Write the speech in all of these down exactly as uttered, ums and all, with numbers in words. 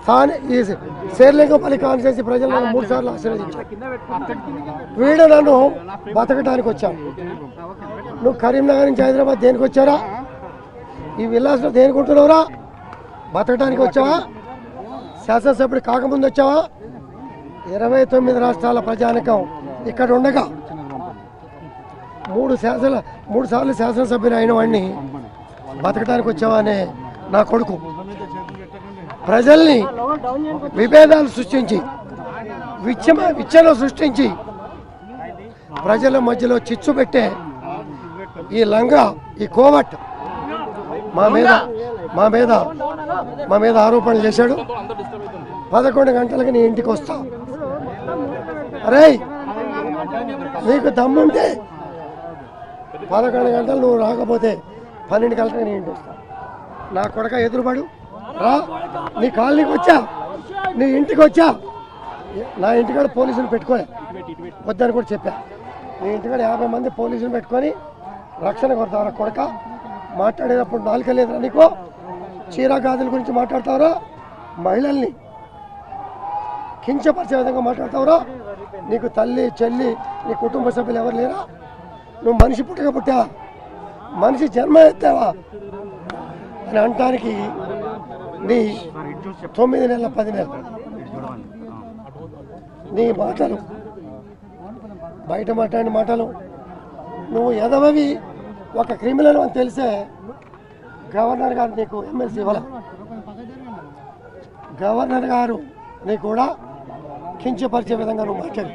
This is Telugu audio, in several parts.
తానే ఈ శేర్లింగంపల్లి కాన్స్టిట్యూన్సీ ప్రజలు నన్ను మూడు సార్లు ఆశీర్వదించారు. వీడు నన్ను బతకడానికి వచ్చాను. నువ్వు కరీంనగర్ నుంచి హైదరాబాద్ దేనికి వచ్చారా? ఈ విల్లాస్లో దేనికి ఉంటున్నావురా? బతకడానికి వచ్చావా? శాసనసభ్యుడు కాకముందు వచ్చావా? ఇరవై తొమ్మిది రాష్ట్రాల ప్రజానికం ఇక్కడ ఉండగా మూడు శాసన మూడు సార్లు శాసనసభ్యులు అయిన వాడిని బతకడానికి వచ్చావా అనే నా కొడుకు ప్రజల్ని విభేదాలు సృష్టించి విచ్చమ విచ్చలు సృష్టించి ప్రజల మధ్యలో చిచ్చు పెట్టే ఈ లంగా ఈ కోవట్ మా మీద మా మీద మా మీద ఆరోపణలు చేశాడు. పదకొండు గంటలకి నీ ఇంటికి వస్తా. అరే నీకు దమ్ముంటే పదకొండు గంటలు నువ్వు రాకపోతే పన్నెండు గంటలకు నీ ఇంటికి వస్తా. నా కొడక ఎదురుపడు రా. నీ కాలనీకి వచ్చా, నీ ఇంటికి వచ్చా. నా ఇంటికాడ పోలీసులు పెట్టుకోలే వద్దని కూడా చెప్పా. నీ ఇంటికాడ యాభై మంది పోలీసులు పెట్టుకొని రక్షణ కొడతారా కొడక? మాట్లాడేటప్పుడు నాలుక లేదురా నీకు? చీరా గాజుల గురించి మాట్లాడతావురా? మహిళల్ని కించపరిచే విధంగా మాట్లాడతావురా? నీకు తల్లి చెల్లి నీ కుటుంబ సభ్యులు ఎవరు లేరా? నువ్వు మనిషి పుట్టక పుట్టావా? మనిషి జన్మ ఎత్తావా అని అనటానికి నీ తొమ్మిది నెలల పది నెలలు నీ మాటలు బయట మాట్లాడిన మాటలు నువ్వు ఎదవవి ఒక క్రిమినల్ అని తెలిసే గవర్నర్ గారు నీకు ఎమ్మెల్సీ ఇవ్వాల. గవర్నర్ గారు నీకు కూడా కించపరిచే విధంగా నువ్వు మాట్లాడు.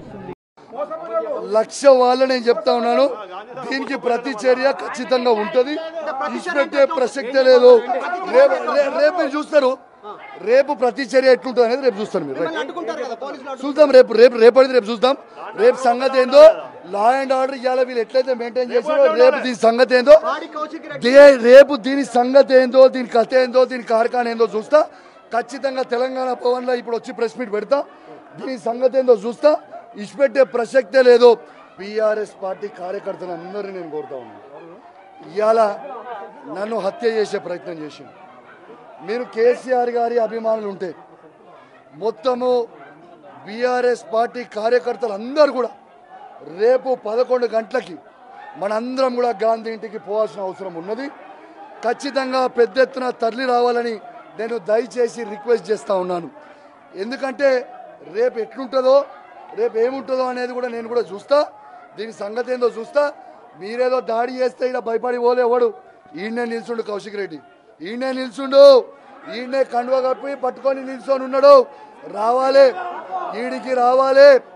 లక్ష వాళ్ళు నేను చెప్తా ఉన్నాను. దీనికి ప్రతి చర్య ఖచ్చితంగా ఉంటుంది. ఇచ్చిపెట్టే ప్రసక్తే లేదు. రేపు రేపు మీరు చూస్తారు. రేపు ప్రతి చర్య ఎట్లుంటుంది అనేది రేపు చూస్తారు. మీరు చూద్దాం. రేపు రేపు రేపటి రేపు చూద్దాం. రేపు సంగతి ఏందో, లా అండ్ ఆర్డర్ ఇవాళ వీళ్ళు ఎట్లయితే మెయింటైన్ చేసారో రేపు దీని సంగతి ఏందో, రేపు దీని సంగతి ఏందో, దీని కథ ఏందో, దీని కార్ఖాన ఏందో చూస్తా. ఖచ్చితంగా తెలంగాణ భవన్లో ఇప్పుడు వచ్చి ప్రెస్ మీట్ పెడతా. దీని సంగతి ఏందో చూస్తా. ఇచ్చిపెట్టే ప్రసక్తే లేదు. బీఆర్ఎస్ పార్టీ కార్యకర్తలు అందరినీ నేను కోరుతా ఉన్నాను. ఇవాళ నన్ను హత్య చేసే ప్రయత్నం చేసింది. మీరు కేసీఆర్ గారి అభిమానులు ఉంటే మొత్తము బీఆర్ఎస్ పార్టీ కార్యకర్తలు అందరూ కూడా రేపు పదకొండు గంటలకి మనందరం కూడా గాంధీ ఇంటికి పోవాల్సిన అవసరం ఉన్నది. ఖచ్చితంగా పెద్ద ఎత్తున తరలి రావాలని నేను దయచేసి రిక్వెస్ట్ చేస్తూ ఉన్నాను. ఎందుకంటే రేపు ఎట్లుంటుందో, రేపు ఏముంటుందో అనేది కూడా నేను కూడా చూస్తా. దీని సంగతి ఏందో చూస్తా. మీరేదో దాడి చేస్తే ఇలా భయపడి పోలే ఎవడు. ఈయనే నిల్చుండు కౌశిక్ రెడ్డి, ఈయనే నిల్చుండు, ఈయనే కండువ కప్పి పట్టుకొని నిల్చొని ఉన్నాడు. రావాలి, ఈడికి రావాలి.